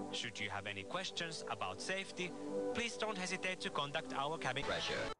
Should you have any questions about safety, please don't hesitate to contact our cabin. Pressure.